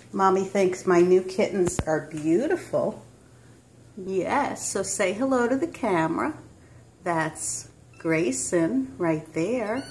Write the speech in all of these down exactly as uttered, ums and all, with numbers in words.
Mommy thinks my new kittens are beautiful. Yes, so say hello to the camera. That's Grayson right there.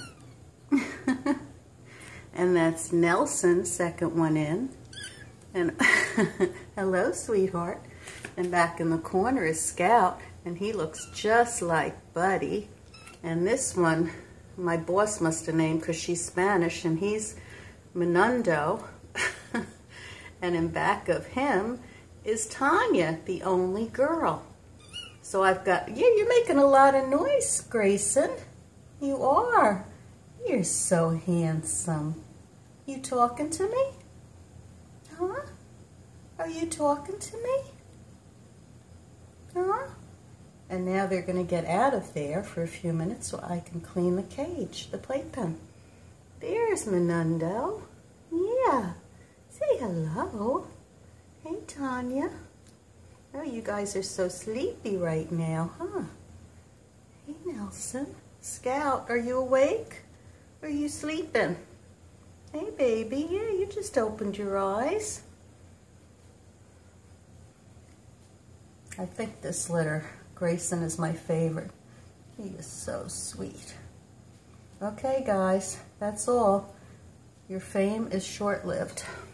And that's Nelson, second one in. And hello, sweetheart. And back in the corner is Scout, and he looks just like Buddy. And this one, my boss must have named because she's Spanish, and he's Menundo. And in back of him is Tanya, the only girl. So I've got, yeah, you're making a lot of noise, Grayson. You are. You're so handsome. You talking to me? Huh? Are you talking to me? Huh? And now they're going to get out of there for a few minutes so I can clean the cage, the playpen. There's Menundo. Yeah. Say hello. Hey, Tanya. Oh, you guys are so sleepy right now, huh? Hey, Nelson. Scout, are you awake? Or are you sleeping? Hey, baby. Yeah, you just opened your eyes. I think this litter, Grayson, is my favorite. He is so sweet. Okay, guys, that's all. Your fame is short-lived.